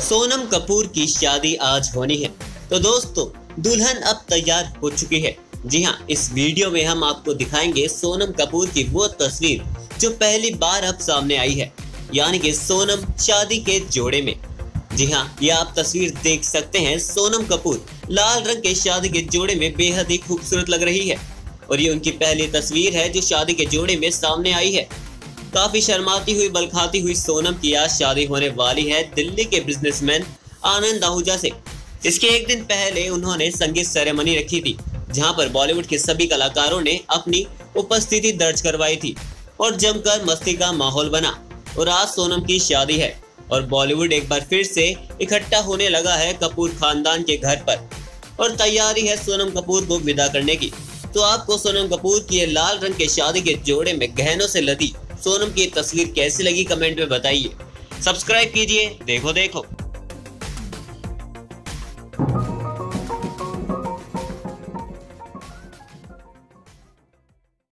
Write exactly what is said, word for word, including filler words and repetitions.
सोनम कपूर की शादी आज होनी है। तो दोस्तों, दुल्हन अब तैयार हो चुकी है। जी हाँ, इस वीडियो में हम आपको दिखाएंगे सोनम कपूर की वो तस्वीर जो पहली बार अब सामने आई है, यानी कि सोनम शादी के जोड़े में। जी हाँ, ये आप तस्वीर देख सकते हैं। सोनम कपूर लाल रंग के शादी के जोड़े में बेहद ही खूबसूरत लग रही है और ये उनकी पहली तस्वीर है जो शादी के जोड़े में सामने आई है। काफी शर्माती हुई बलखाती हुई सोनम की आज शादी होने वाली है दिल्ली के बिजनेसमैन आनंद आहूजा से। इसके एक दिन पहले उन्होंने संगीत सेरेमनी रखी थी, जहां पर बॉलीवुड के सभी कलाकारों ने अपनी उपस्थिति दर्ज करवाई थी और जमकर मस्ती का माहौल बना। और आज सोनम की शादी है और बॉलीवुड एक बार फिर से इकट्ठा होने लगा है कपूर खानदान के घर पर और तैयारी है सोनम कपूर को विदा करने की। तो आपको सोनम कपूर की लाल रंग के शादी के जोड़े में गहनों से लदी सोनम की तस्वीर कैसी लगी, कमेंट में बताइए। सब्सक्राइब कीजिए देखो देखो।